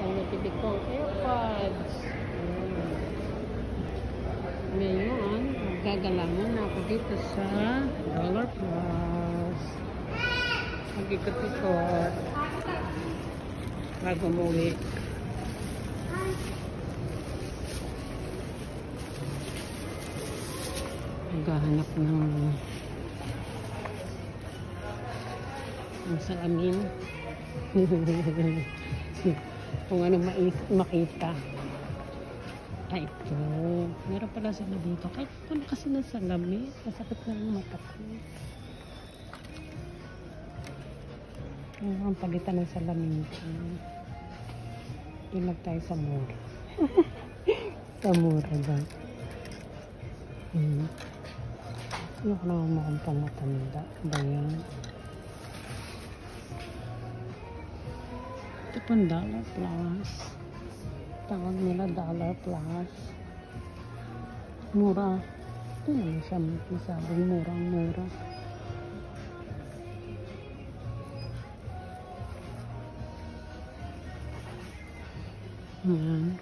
Ang nabili kong AirPods. Ngayon, magagalangan ako dito sa Dollar Plus. Mag-ikot-ikot bago umuwi. Maghahanap ng salamin. Kung ano makita. Ay, ito. Meron pala sila dito. Kahit wala kasi ng salamin. Masakit na ang mata ko. Ang palitan ng salamin ko. Ilag tayo sa mura. Sa mura ba? Ano ko naman mukhang pang matanda ba yan? Ito pang Dollar Plus. Tawag nila Dollar Plus. Mura. Ito naman siya masabing murang-mura. Ayan.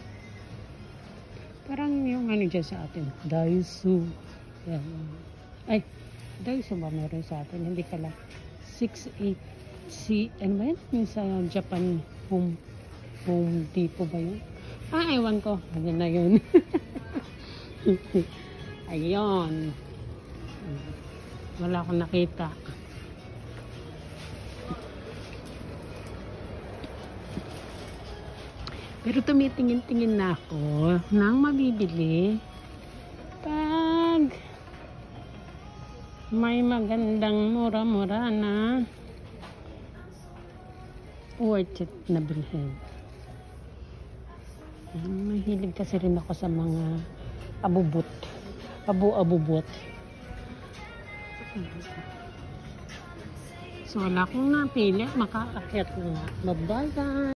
Parang yung ano dyan sa atin. Daiso. Yan. Ay, Daiso ba meron sa atin? Hindi ka lang. 68C. Ano ba yan? Yung sa Japan Home Depot ba yun? Ah, ewan ko. Ano na yun? Ayun. Wala akong nakita. Pero tumitingin-tingin na ako ng mabibili pag may magandang mura-mura na worth it na bilhin. Mahilig kasi rin ako sa mga abubot. Abu-abubot. So wala akong napili. Makaakyat na nga. Bye-bye guys.